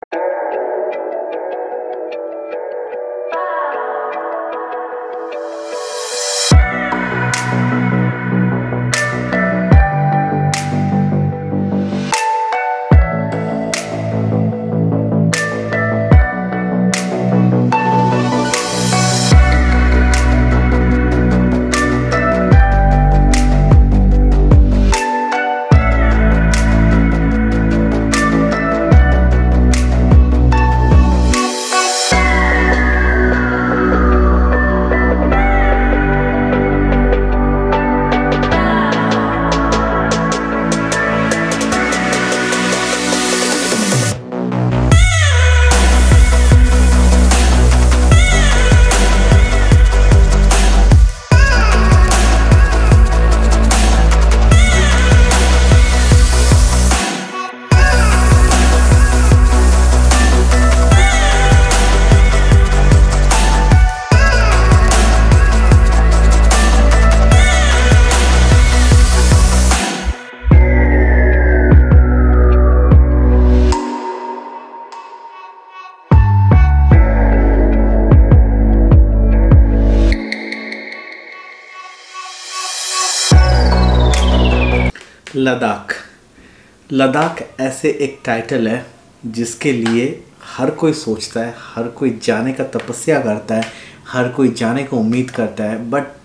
लद्दाख। लद्दाख ऐसे एक टाइटल है जिसके लिए हर कोई सोचता है, हर कोई जाने का तपस्या करता है, हर कोई जाने को उम्मीद करता है,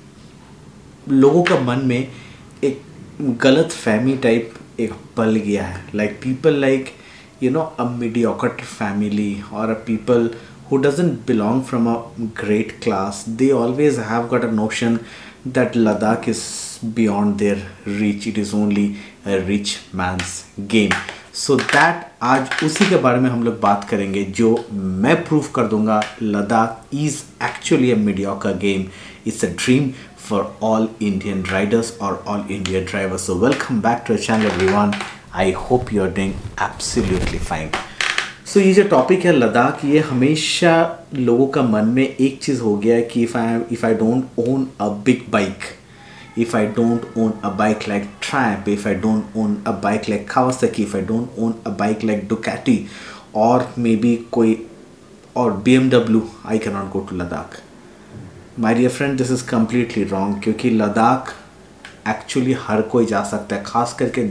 बट लोगों का मन में एक गलत फहमी टाइप एक पल गया है। Like people like a mediocre family और a people who doesn't belong from a great class, they always have got a notion that Ladakh is beyond their reach, it is only a rich man's game. So that आज उसी के बारे में हम लोग बात करेंगे जो मैं प्रूव कर दूंगा Ladakh is actually a mediocre game. It's a dream for all Indian riders or all Indian drivers. So welcome back to our channel everyone. I hope you are doing absolutely fine. सो ये जो topic है लद्दाख, ये हमेशा लोगों का मन में एक चीज़ हो गया है कि if I don't own a big bike, if I don't own a bike like Triumph, if I don't own a bike like Kawasaki, if I don't own a bike like Ducati और maybe कोई और BMW, I can not go to Ladakh. My dear friend, this is completely wrong, क्योंकि Ladakh actually हर कोई जा सकता है। ख़ास करके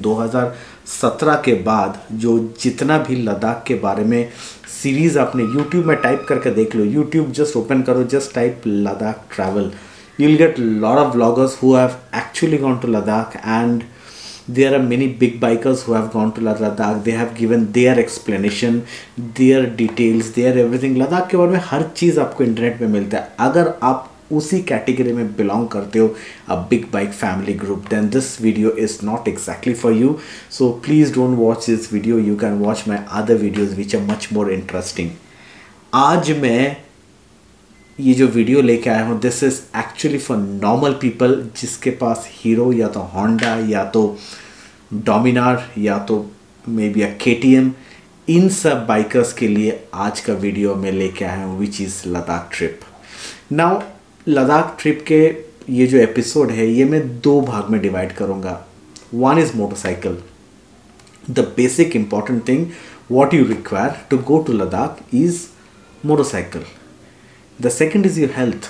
2017 के बाद जो जितना भी लद्दाख के बारे में सीरीज़ आपने YouTube में टाइप करके देख लो, YouTube जस्ट ओपन करो, just type Ladakh travel, you will get lot of vloggers who have actually gone to Ladakh and there are many big bikers who have gone to Ladakh. They have given their explanation, their details, their everything. Ladakh के बारे में हर चीज़ आपको internet में मिलता है। अगर आप उसी कैटेगरी में बिलोंग करते हो, a big bike family group, then this video is not exactly for you. So please don't watch this video, you can watch my other videos which are much more interesting. आज मैं ये जो video लेके आया हूँ, this is actually for normal people जिसके पास hero या तो होंडा या तो डोमिनार या तो मे बी अ KTM, इन सब बाइकर्स के लिए आज का वीडियो मैं लेके आया हूँ which is Ladakh trip. Now Ladakh trip के ये जो एपिसोड है ये मैं दो भाग में डिवाइड करूँगा. One is motorcycle, the basic important thing what you require to go to Ladakh is motorcycle. The second is your health.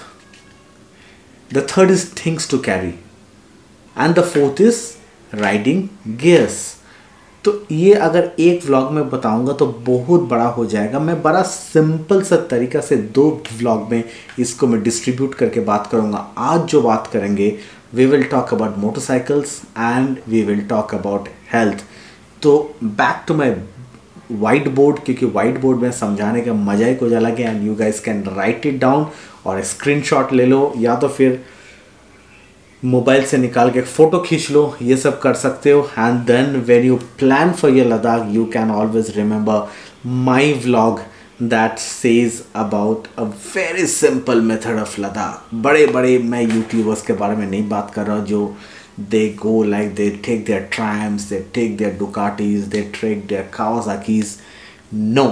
The third is things to carry. And the fourth is riding gears. तो ये अगर एक vlog में बताऊंगा तो बहुत बड़ा हो जाएगा. मैं बड़ा सिंपल सा तरीका से दो व्लॉग में इसको मैं डिस्ट्रीब्यूट करके बात करूंगा. आज जो बात करेंगे we will talk about motorcycles and we will talk about health. तो back to my white board, क्योंकि वाइट बोर्ड में समझाने का मज़ा ही कुछ अलग है. And you guys can write it down और स्क्रीनशॉट ले लो या तो फिर मोबाइल से निकाल के फ़ोटो खींच लो, ये सब कर सकते हो. And then when you plan for your Ladakh you can always remember my vlog that says about a very simple method of Ladakh. बड़े बड़े मैं यूट्यूबर्स के बारे में नहीं बात कर रहा हूँ जो they go like they take their Triumphs, they take their Ducatis, they take their Kawasaki's. No,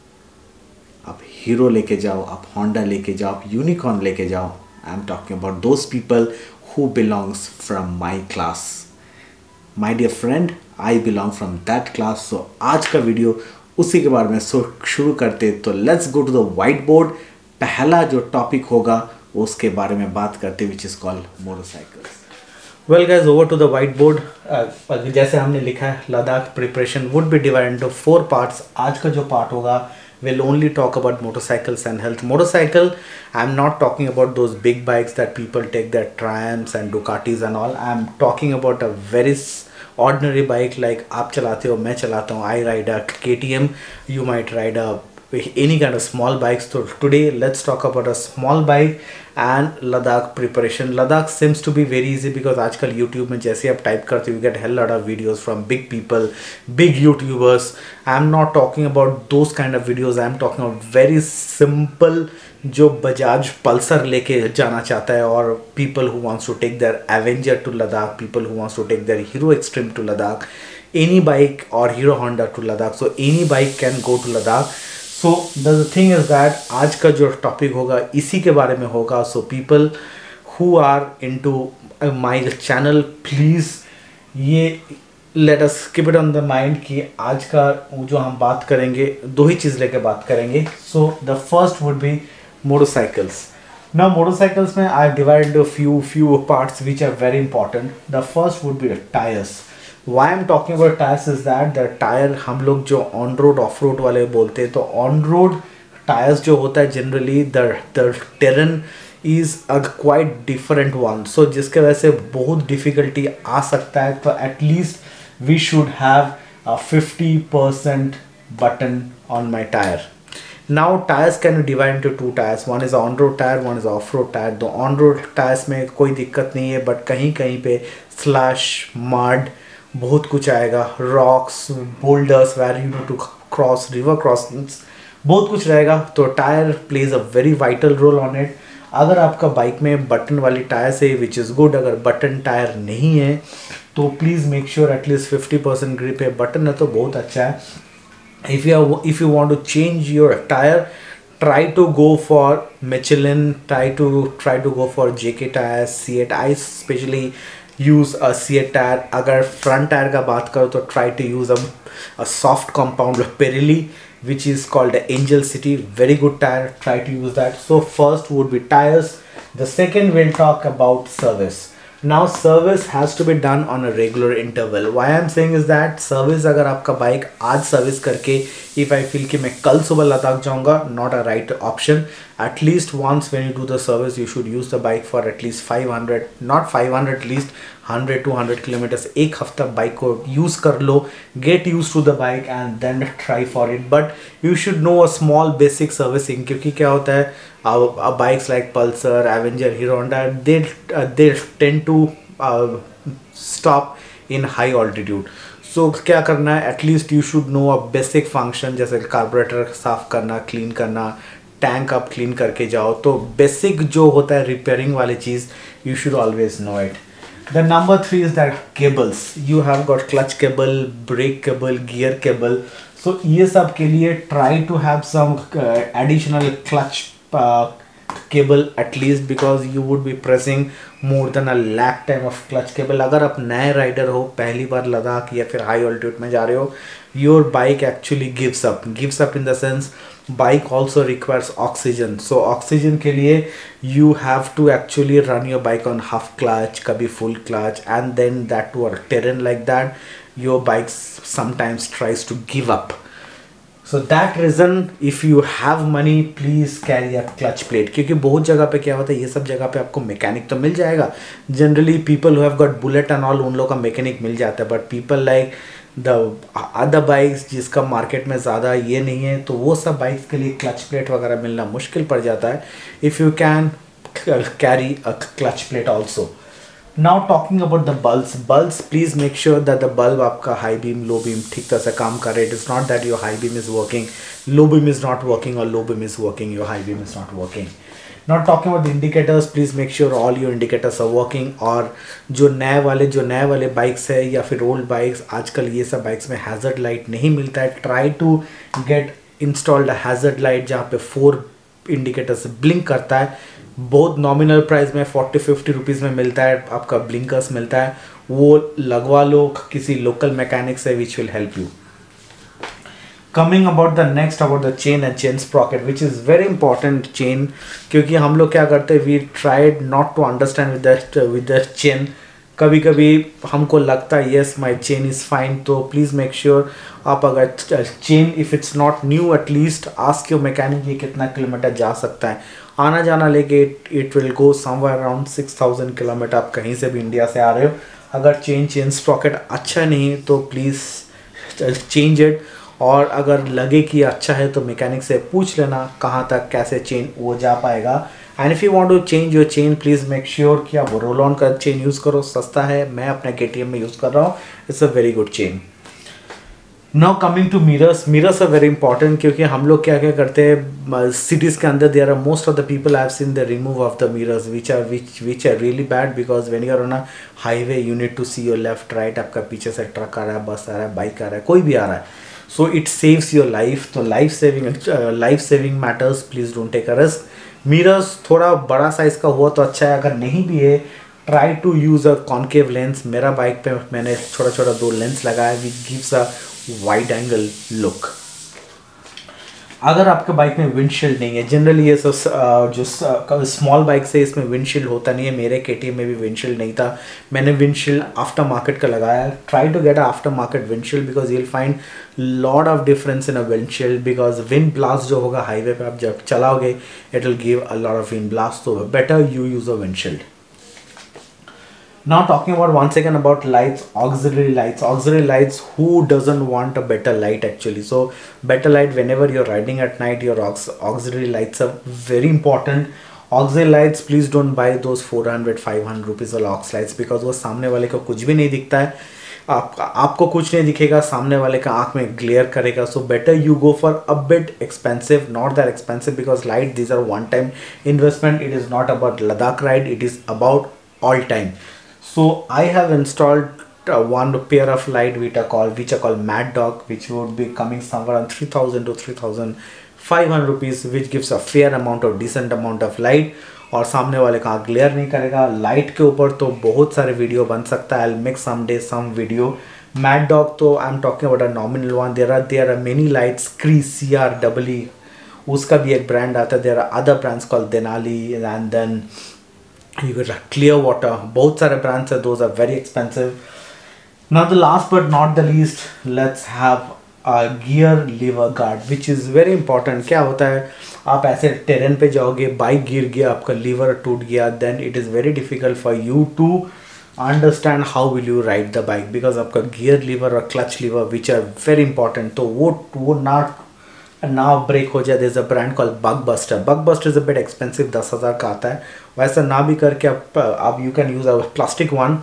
आप हीरो लेके जाओ, आप होंडा लेके जाओ, आप यूनिकॉर्न लेके जाओ. I am talking about those people who belongs from my class. My dear friend, I belong from that class. So आज का वीडियो उसी के बारे में शुरू करते। तो let's go to the white board. पहला जो टॉपिक होगा उसके बारे में बात करते, which is called motorcycles. Well guys, over to the white board. जैसे हमने लिखा है, Ladakh preparation would be divide into 4 parts. आज का जो पार्ट होगा will only talk about motorcycles and health. Motorcycle, I'm not talking about those big bikes that people take, their Triumphs and Ducatis and all. I'm talking about a very ordinary bike like आप चलाते हो, मैं चलाता हूँ, I ride a KTM, you might ride a any kind of small bikes. So today let's talk about a small bike and Ladakh preparation. Ladakh seems to be very easy because आजकल YouTube में जैसे आप type करते हो, you get hell lot of videos from big people, big YouTubers. I'm not talking about those kind of videos. I'm talking about very simple जो Bajaj Pulsar लेके जाना चाहता है, और people who wants to take their Avenger to Ladakh, people who wants to take their Hero Extreme to Ladakh, any bike or Hero Honda to Ladakh. So any bike can go to Ladakh. So the thing is that आज का जो topic होगा इसी के बारे में होगा. So people who are into my channel, please ये let us keep it on the mind कि आज का जो हम बात करेंगे, दो ही चीज़ लेके बात करेंगे. So the first would be motorcycles. Now motorcycles में I divided a few parts which are very important. The first would be the tires. Why I'm talking about tires is that the tire हम लोग जो on road of road वाले बोलते हैं, तो on road tyres जो होता है generally the terrain is a quite different one. So जिसके वजह से बहुत डिफ़िकल्टी आ सकता है. तो at least we should have a 50% button on my tire. Now tires can be divided into 2 tires. One is on road tire, one is off road tire. तो on road tyres में कोई दिक्कत नहीं है, बट कहीं कहीं पे स्लैश मड बहुत कुछ आएगा, rocks, boulders where you need to cross, river crossings, बहुत कुछ रहेगा. तो tyre plays a very vital role on it. अगर आपका बाइक में बटन वाली टायर्स है विच इज़ गुड. अगर बटन टायर नहीं है तो please make sure at least 50% grip है. बटन है तो बहुत अच्छा है. if you want to change your tire, try to go for Michelin, try to go for JK tires, C8. I especially use a C8 tire. अगर front tire का बात करो तो try to use a soft compound Pirelli which is called the Angel City. Very good tire, try to use that. So first would be tires. The second we'll talk about service. Now service has to be done on a regular interval. Why I'm saying is that service अगर आपका bike आज service करके if I feel कि मैं कल सुबह लद्दाख जाऊँगा, not a right option. At least once when you do the service, you should use the bike for at least 500, not 500, at least 100-200 kilometers. एक हफ्ता बाइक को यूज़ कर लो, get used to the bike and then try for it. But you should know a small basic servicing, क्योंकि क्या होता है, bikes like Pulsar, Avenger, Hero Honda, they tend to stop in high altitude. So क्या करना है, at least you should know a basic function, जैसे carburettor साफ करना, क्लीन करना, टैंक आप क्लीन करके जाओ. तो बेसिक जो होता है रिपेयरिंग वाली चीज़, you should always know it. The number 3 is that cables. You have got clutch cable, brake cable, gear cable. So ये सब के लिए try to have some additional clutch cable at least, because you would be pressing more than a lakh time of clutch cable. अगर आप नए rider हो, पहली बार लद्दाख या फिर हाई ऑल्टीट्यूड में जा रहे हो, your bike actually gives up in the sense bike also requires oxygen. So oxygen के लिए you have to actually run your bike on half clutch, कभी full clutch, and then that to a terrain like that, your bike sometimes tries to give up. So that reason, if you have money, please carry a clutch plate. क्योंकि बहुत जगह पे क्या होता है, ये सब जगह पे आपको मैकेनिक तो मिल जाएगा. Generally people who have got bullet and all, उन लोग का मैकेनिक मिल जाता है. But people like the other bikes जिसका मार्केट में ज़्यादा ये नहीं है, तो वो सब बाइक्स के लिए क्लच प्लेट वगैरह मिलना मुश्किल पड़ जाता है. If you can carry a clutch plate also. Now talking about the bulbs, please make sure that the bulb आपका high beam, low beam ठीक तरह से काम कर रहे. It is not that your high beam is working, low beam is not working, or low beam is working, your high beam is not working. Now talking about the indicators, please make sure all your indicators are working. और जो नए वाले bikes है या फिर old bikes, आजकल ये सब बाइक्स में हैज़र्ड लाइट नहीं मिलता है. Try to get installed hazard light जहाँ पे 4 इंडिकेटर्स ब्लिंक करता है. बहुत नॉमिनल प्राइस में 40-50 रुपीज़ में मिलता है, आपका ब्लिंकर्स मिलता है. वो लगवा लो किसी लोकल मैकेनिक से, which will help you. Coming about the next about the chain and chain sprocket which is very important chain, क्योंकि हम लोग क्या करते हैं, we tried not to understand with the chain. कभी कभी हमको लगता है yes my chain is fine, तो प्लीज़ मेक श्योर आप अगर chain if it's not new at least ask your mechanic ये कितना किलोमीटर जा सकता है. आना जाना लेके it will go somewhere around 6000 kilometre. आप कहीं से भी इंडिया से आ रहे हो, अगर चेन स्प्रॉकेट अच्छा नहीं तो प्लीज़ चेंज इट. और अगर लगे कि अच्छा है तो मैकेनिक से पूछ लेना कहाँ तक कैसे चेन वो जा पाएगा. And if you want to change your chain please make sure कि आप रोल ऑन का चेन यूज़ करो, सस्ता है. मैं अपने KTM में यूज़ कर रहा हूँ, it's a very good chain. Now coming to mirrors. Mirrors are very important, क्योंकि हम लोग क्या क्या करते हैं सिटीज़ के अंदर, there are most of the people I have seen the remove of the mirrors which are really bad, because when you are on a highway you need to see your left right. आपका पीछे से truck आ रहा है, बस आ रहा है, bike आ रहा है, कोई भी आ रहा है, so it saves your life. तो life saving matters, please don't take a risk. Mirrors थोड़ा बड़ा साइज़ का हुआ तो अच्छा है, अगर नहीं भी है try to use a concave lens. मेरा बाइक पे मैंने छोटा छोटा 2 लेंस लगाया which gives a wide angle look. अगर आपके बाइक में विंडशील्ड नहीं है, जनरली ये सब जो स्मॉल बाइक से इसमें विंडशील्ड होता नहीं है, मेरे KTM में भी विंडशील्ड नहीं था, मैंने विंडशील्ड आफ्टर मार्केट का लगाया. Try to get after market windshield because you will find lot of difference in a windshield, because wind blast जो होगा हाईवे पे आप जब चलाओगे it will give a lot of wind blast. तो better you use a windshield. Now talking about once again about lights, auxiliary lights. Auxiliary lights, who doesn't want a better light actually? So better light whenever you're riding at night, your auxiliary lights are very important. Auxiliary lights, please don't buy those 400-500 rupees वाला aux lights, because वो सामने वाले को कुछ भी नहीं दिखता है, आपको कुछ नहीं दिखेगा, सामने वाले का आँख में ग्लेयर करेगा. So better you go for a bit expensive, not that expensive, because light this are one time investment. It is not about Ladakh ride, it is about all time. So I have installed one pair of light which are called Mad Dog, which would be coming somewhere on 3000 to 3500 rupees, which gives a fair amount of decent amount of light. और सामने वाले का glare नहीं करेगा. Light के ऊपर तो बहुत सारे वीडियो बन सकता है. I'll make someday some video. Mad Dog तो I'm talking about a nominal one. There are many lights. CREE उसका भी एक ब्रांड आता है. There are other brands called Denali, and then you got clear water. बहुत सारे brands है, those are very expensive. Now the last but not the least, let's have a gear lever guard, which is very important. क्या होता है, आप ऐसे terrain पे जाओगे, बाइक गिर गया, आपका लीवर टूट गया, then it is very difficult for you to understand how will you ride the bike, because आपका gear lever और clutch lever which are very important, तो वो ना ब्रेक हो जाए. there's a brand called Bugbuster is a bit expensive, 10,000 का आता है. वैसा ना भी करके आप you can use a plastic one.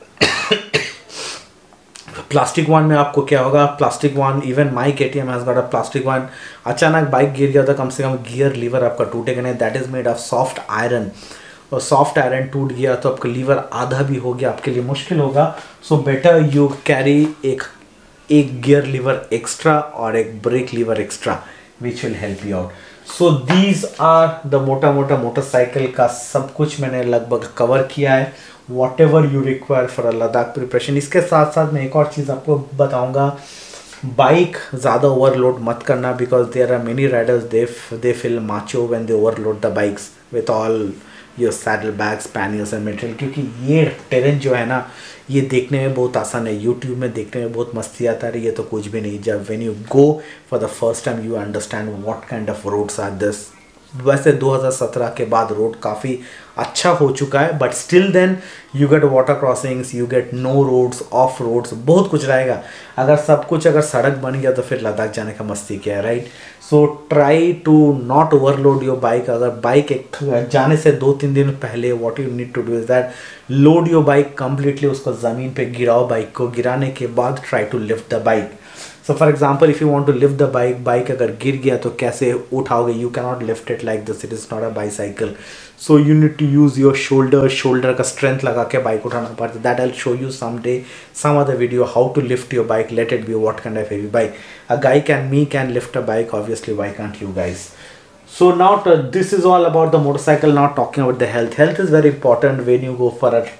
Plastic one में आपको क्या होगा, plastic one, even my KTM has got a plastic one. अचानक बाइक गिर गया तो कम से कम गियर लीवर आपका टूटेगा नहीं. That is made of soft iron, और सॉफ्ट आयरन टूट गया तो आपका लीवर आधा भी हो गया, आपके लिए मुश्किल होगा. सो बेटर यू कैरी एक गियर लीवर एक्स्ट्रा और एक brake lever extra, which will help you out. So these are the मोटा मोटरसाइकिल का सब कुछ मैंने लगभग कवर किया है. Whatever you require for a Ladakh preparation. इसके साथ साथ मैं एक और चीज़ आपको बताऊंगा, बाइक ज़्यादा ओवरलोड मत करना, because there are many riders they feel macho when they overload the bikes with all your saddle bags, panniers and material. क्योंकि ये टेरेन जो है ना, ये देखने में बहुत आसान है, यूट्यूब में देखने में बहुत मस्ती आता है, ये तो कुछ भी नहीं. जब when you go for the first time you understand what kind of roads are this. वैसे 2017 के बाद रोड काफ़ी अच्छा हो चुका है, but still then you get water crossings, you get no roads, off roads, बहुत कुछ रहेगा. अगर सब कुछ अगर सड़क बन गया तो फिर लद्दाख जाने का मस्ती क्या है, right. So try to not overload your bike. अगर बाइक एक जाने से 2-3 दिन पहले what you need to do is that load your bike completely, उसको ज़मीन पे गिराओ बाइक को. गिराने के बाद try to lift the bike. So for example, if you want to lift the bike अगर गिर गया तो कैसे उठाओगे, you cannot lift it like this, it is not a bicycle. So you need to use your shoulder का strength लगा के bike उठाना पड़ता है. That I'll show you someday, some other video how to lift your bike, let it be what kind of heavy bike. A guy can lift a bike, obviously why can't you guys? So now this is all about the motorcycle. Now talking about the health. Health is very important when you go for a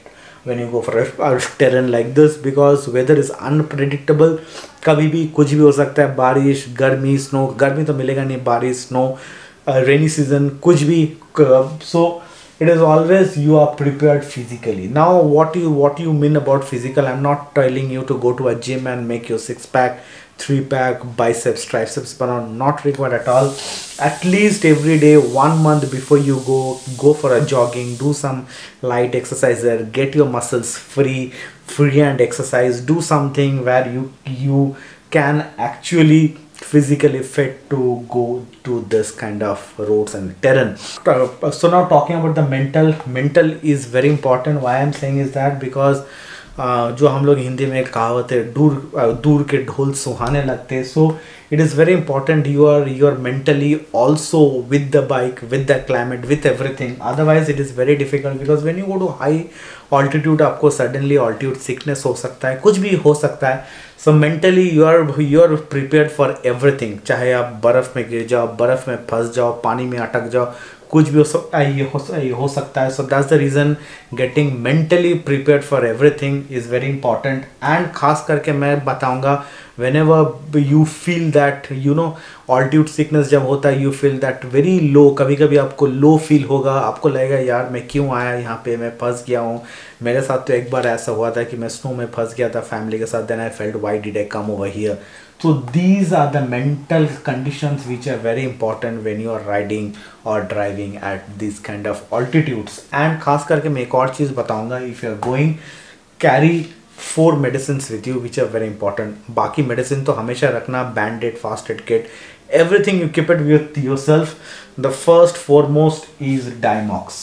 when you go for a terrain like this, because weather is unpredictable. कभी भी कुछ भी हो सकता है, बारिश, गर्मी, snow, गर्मी तो मिलेगा नहीं, बारिश, स्नो, rainy season, कुछ भी. So it is always you are prepared physically. Now what you mean about physical, I'm not telling you to go to a gym and make your 6-pack, 3-pack, biceps, triceps, but not required at all. At least every day, 1 month before you go for a jogging, do some light exercise there, get your muscles free and exercise. Do something where you can actually physically fit to go to this kind of roads and terrain. So now talking about the mental is very important. Why I'm saying is that because जो हम लोग हिंदी में कहावत है, दूर के ढोल सुहाने लगते हैं. सो it is very important you are mentally also with the bike, with the climate, with everything. Otherwise it is very difficult, because when you go to high altitude आपको suddenly altitude sickness हो सकता है, कुछ भी हो सकता है. So mentally you are prepared for everything. चाहे आप बर्फ में गिर जाओ, बर्फ में फंस जाओ, पानी में अटक जाओ, कुछ भी हो सकता है, ये हो सकता है. So that's the reason getting mentally prepared for everything is very important. And खास करके मैं बताऊंगा, whenever you feel that altitude sickness जब होता है, you feel that very low, कभी कभी आपको low feel होगा, आपको लगेगा यार मैं क्यों आया यहाँ पे, मैं फंस गया हूँ. मेरे साथ तो एक बार ऐसा हुआ था कि मैं स्नो में फंस गया था फैमिली के साथ. then I felt why did I come over here. So these are the mental conditions which are very important when you are riding or driving at these kind of altitudes. And खास करके मैं एक और चीज़ बताऊंगा, if you are going, carry 4 medicines with you which are very important. बाकी medicine तो हमेशा रखना, band-aid, first aid kit, everything you keep it with yourself. The first foremost is Dimox.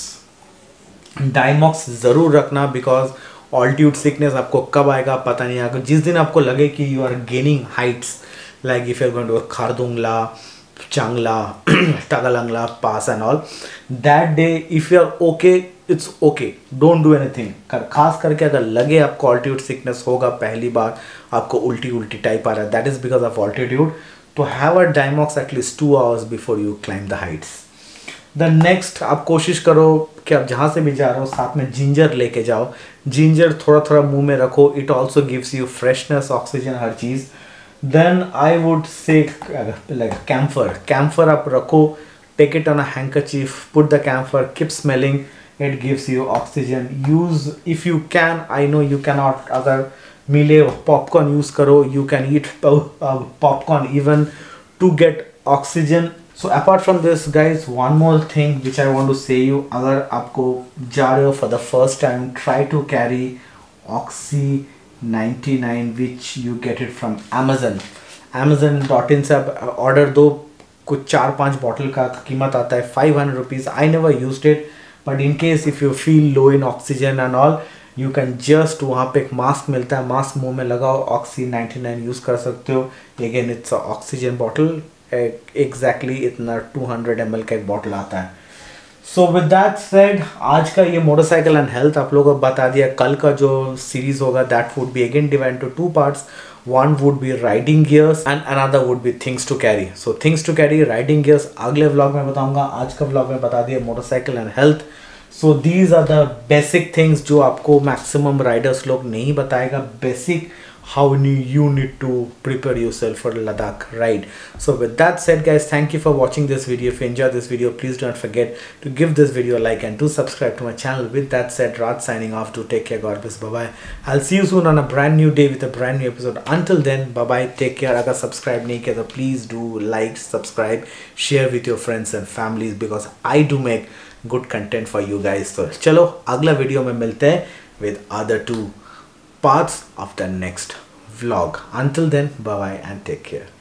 Dimox ज़रूर रखना, because altitude sickness आपको कब आएगा पता नहीं. आएगा जिस दिन आपको लगे कि you are gaining heights, like if you are going to Khardungla, Changla, Tagalangla pass and all, that day if you are okay, it's okay, don't do anything. खास करके अगर लगे आपको altitude sickness होगा, पहली बार आपको उल्टी टाइप आ रहा है, that is because of altitude, तो have a Dimox at least 2 hours before you climb the heights. The next, आप कोशिश करो कि आप जहाँ से भी जा रहे हो साथ में जिंजर लेके जाओ. जिंजर थोड़ा मुंह में रखो, it also gives you freshness, oxygen, her cheese. Then I would say like camphor आप रखो, take it on a handkerchief, put the camphor, keep smelling, it gives you oxygen. Use if you can, I know you cannot, अगर मिले popcorn use करो, you can eat popcorn even to get oxygen. So apart from this guys, one more thing which I want to say you, अगर आपको जा रहे हो for the first time, try to carry Oxy 99 which you get it from Amazon. Amazon.in से आप order दो, कुछ 4-5 bottle का कीमत आता है, 500 rupees. I never used it, but in case if you feel low in oxygen and all, you can just, वहाँ पे एक मास्क मिलता है, मास्क मुंह में लगाओ, Oxy 99 यूज़ कर सकते हो. Again it's a oxygen bottle, exactly इतना 200 ml का एक बॉटल आता है. सो विद दैट सेड, आज का ये मोटरसाइकिल एंड हेल्थ आप लोगों को बता दिया. कल का जो सीरीज होगा that would be again divide to 2 parts. One would be riding gears and another would be things to carry. So things to carry, riding gears अगले व्लॉग में बताऊंगा. आज का व्लॉग में बता दिया motorcycle and health. So these are the basic things जो आपको मैक्सिमम राइडर्स लोग नहीं बताएगा. Basic how you need to prepare yourself for Ladakh ride. So with that said guys, thank you for watching this video. If you enjoyed this video, please don't forget to give this video a like and do subscribe to my channel. With that said, Raj signing off. Do take care, God bless, bye bye. I'll see you soon on a brand new day with a brand new episode. Until then, bye bye, take care. अगर subscribe नहीं किया तो please do like, subscribe, share with your friends and families, because I do make good content for you guys. So चलो अगला video में मिलते हैं with other 2 parts of the next vlog. Until then, bye bye and take care.